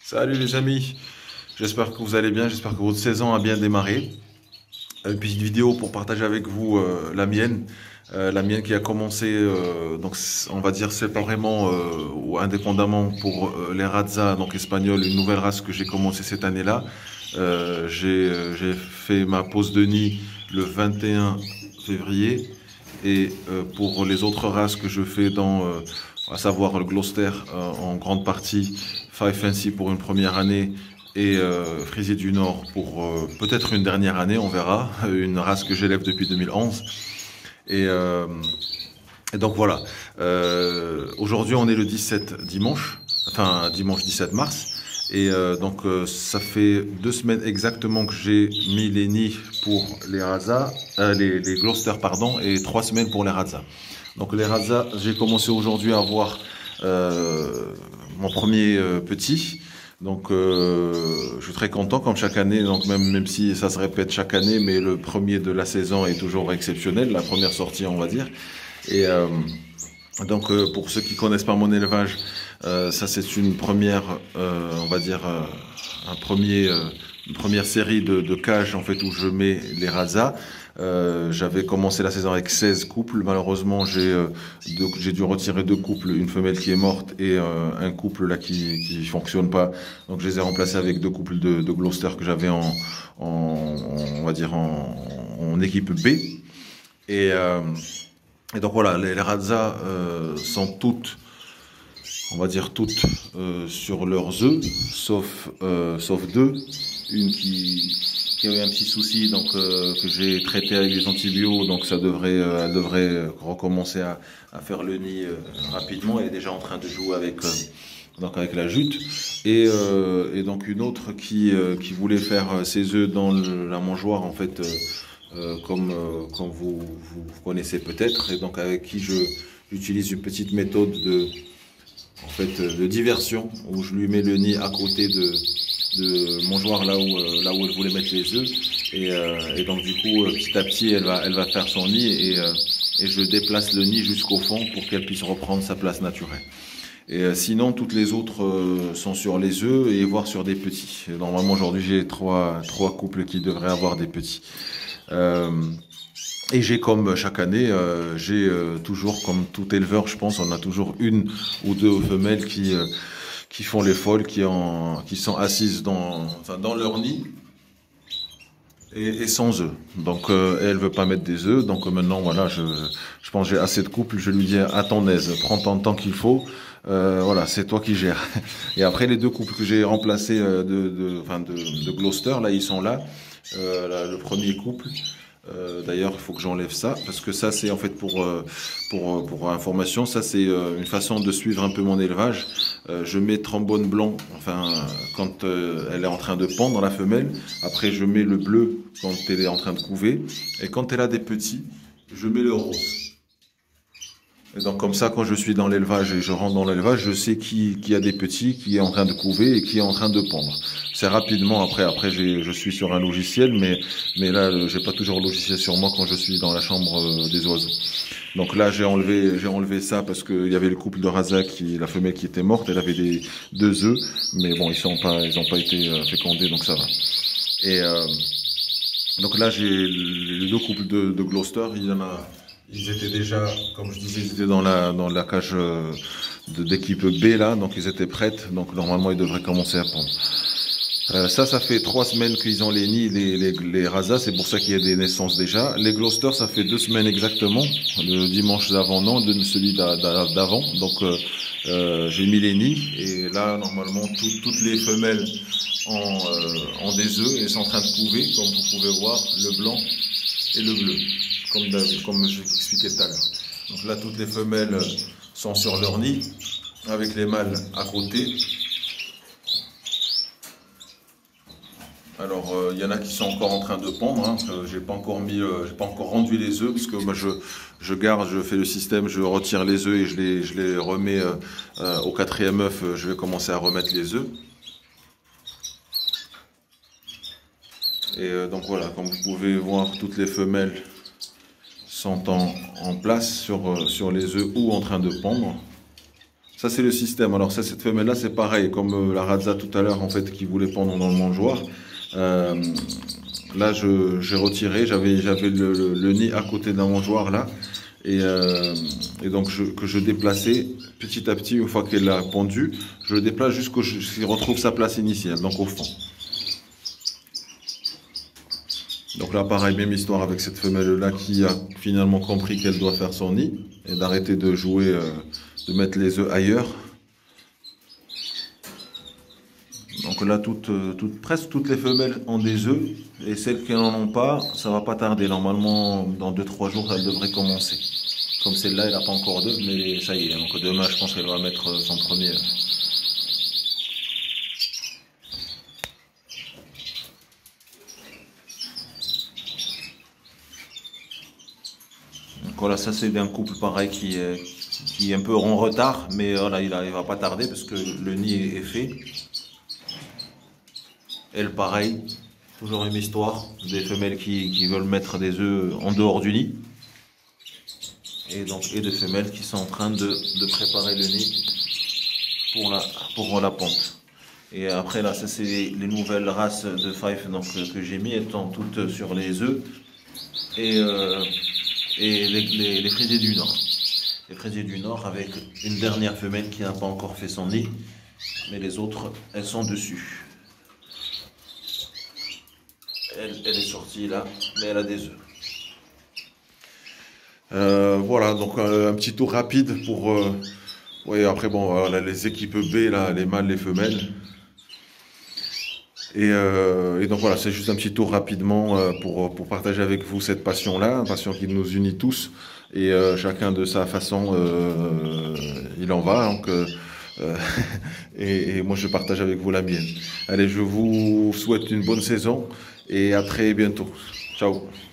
Salut les amis, j'espère que vous allez bien, j'espère que votre saison a bien démarré. Une petite vidéo pour partager avec vous la mienne qui a commencé, on va dire séparément ou indépendamment pour les Radzas, donc espagnols, une nouvelle race que j'ai commencé cette année-là. J'ai fait ma pause de nid le 21 février et pour les autres races que je fais à savoir le Gloucester en grande partie, Five Fancy pour une première année et Frisier du Nord pour peut-être une dernière année, on verra, une race que j'élève depuis 2011. Et, euh, et donc voilà, aujourd'hui on est le 17 dimanche, enfin dimanche 17 mars. Et ça fait 2 semaines exactement que j'ai mis les nids pour les Radzas, les Gloucester pardon, et 3 semaines pour les Radzas. Donc les Radzas, j'ai commencé aujourd'hui à avoir mon premier petit. Donc je suis très content comme chaque année, donc même si ça se répète chaque année, mais le premier de la saison est toujours exceptionnel, la première sortie on va dire. Et pour ceux qui connaissent pas mon élevage, ça c'est une première, on va dire une première série de cages en fait où je mets les Radzas. J'avais commencé la saison avec 16 couples. Malheureusement, j'ai dû retirer 2 couples, une femelle qui est morte et un couple là qui fonctionne pas. Donc je les ai remplacés avec 2 couples de Gloucester que j'avais on va dire en équipe B. Et, euh, et donc voilà, les Radzas sont toutes, on va dire toutes, sur leurs œufs, sauf 2. Une qui avait un petit souci, donc que j'ai traité avec des antibiotiques, donc elle devrait recommencer à faire le nid rapidement. Elle est déjà en train de jouer avec la jute. Et donc une autre qui voulait faire ses œufs dans la mangeoire, en fait, comme vous connaissez peut-être, et donc avec qui j'utilise une petite méthode de diversion, où je lui mets le nid à côté de mangeoire là où elle voulait mettre les œufs. Et donc du coup, petit à petit, elle va faire son nid et je déplace le nid jusqu'au fond pour qu'elle puisse reprendre sa place naturelle. Et sinon, toutes les autres sont sur les œufs et voire sur des petits. Et normalement, aujourd'hui, j'ai trois couples qui devraient avoir des petits. Euh, et j'ai comme chaque année, j'ai toujours, comme tout éleveur, je pense, on a toujours 1 ou 2 femelles qui font les folles, qui sont assises dans leur nid et sans œufs. Donc elle veut pas mettre des œufs. Donc maintenant voilà, je pense que j'ai assez de couples. Je lui dis à ton aise, prends ton temps qu'il faut. Voilà, c'est toi qui gères. Et après les 2 couples que j'ai remplacés de Gloucester, là ils sont là. Là, le premier couple. D'ailleurs, il faut que j'enlève ça parce que ça, c'est en fait pour information, ça c'est une façon de suivre un peu mon élevage. Je mets trombone blanc, enfin quand elle est en train de pondre la femelle. Après, je mets le bleu quand elle est en train de couver, et quand elle a des petits, je mets le rose. Et donc comme ça, quand je suis dans l'élevage et je rentre dans l'élevage, je sais qui a des petits, qui est en train de couver et qui est en train de pondre. C'est rapidement après je suis sur un logiciel, mais là j'ai pas toujours le logiciel sur moi quand je suis dans la chambre des oiseaux. Donc là j'ai enlevé ça parce qu'il y avait le couple de Raza la femelle qui était morte, elle avait 2 œufs, mais bon ils ont pas été fécondés, donc ça va. Et donc là j'ai les 2 couples de Gloucester, ils étaient déjà, comme je disais, ils étaient dans la cage d'équipe B là, donc ils étaient prêtes, donc normalement ils devraient commencer à pondre. Ça fait 3 semaines qu'ils ont les nids, les Radzas, c'est pour ça qu'il y a des naissances déjà. Les Gloucester, ça fait 2 semaines exactement, le dimanche d'avant, non, celui d'avant. Donc j'ai mis les nids, et là normalement toutes les femelles ont des œufs et sont en train de couver, comme vous pouvez voir, le blanc et le bleu, comme je l'expliquais tout à l'heure. Donc là toutes les femelles sont sur leur nid, avec les mâles à côté. Alors, il y en a qui sont encore en train de pondre. Hein. J'ai pas encore rendu les œufs parce que moi je garde, je fais le système, je retire les œufs et je les remets au 4e œuf. Je vais commencer à remettre les œufs. Et donc voilà, comme vous pouvez voir, toutes les femelles sont en place sur les œufs ou en train de pondre. Ça, c'est le système. Alors, ça, cette femelle-là, c'est pareil, comme la Radza tout à l'heure, en fait, qui voulait pondre dans le mangeoire. Euh, Là, j'ai retiré, j'avais le nid à côté d'un mangeoire, là. Et donc, que je déplaçais petit à petit, une fois qu'elle a pondu, je le déplace jusqu'au ce qu'il retrouve sa place initiale, donc au fond. Donc là, pareil, même histoire avec cette femelle-là qui a finalement compris qu'elle doit faire son nid et d'arrêter de jouer, de mettre les œufs ailleurs. Donc là, presque toutes les femelles ont des œufs et celles qui n'en ont pas, ça va pas tarder. Normalement, dans 2-3 jours, elles devraient commencer. Comme celle-là, elle n'a pas encore d'œufs, mais ça y est. Donc demain, je pense qu'elle va mettre son premier œuf. Donc voilà, ça c'est d'un couple pareil qui est un peu en retard, mais voilà, il va pas tarder parce que le nid est fait. Elle, pareil, toujours une histoire, des femelles qui veulent mettre des œufs en dehors du nid. Et des femelles qui sont en train de préparer le nid pour la ponte. Et après, là, ça c'est les nouvelles races de Fife donc, que j'ai mis, étant toutes sur les œufs. Et les fraisiers du Nord. Les fraisiers du Nord avec une dernière femelle qui n'a pas encore fait son nid. Mais les autres, elles sont dessus. Elle est sortie là, mais elle a des œufs. Voilà, donc un petit tour rapide pour... oui, après, bon, voilà, les équipes B, là, les mâles, les femelles. Et donc voilà, c'est juste un petit tour rapidement pour partager avec vous cette passion-là, une passion qui nous unit tous. Et chacun de sa façon, il en va. Donc, et moi, je partage avec vous la mienne. Allez, je vous souhaite une bonne saison et à très bientôt. Ciao.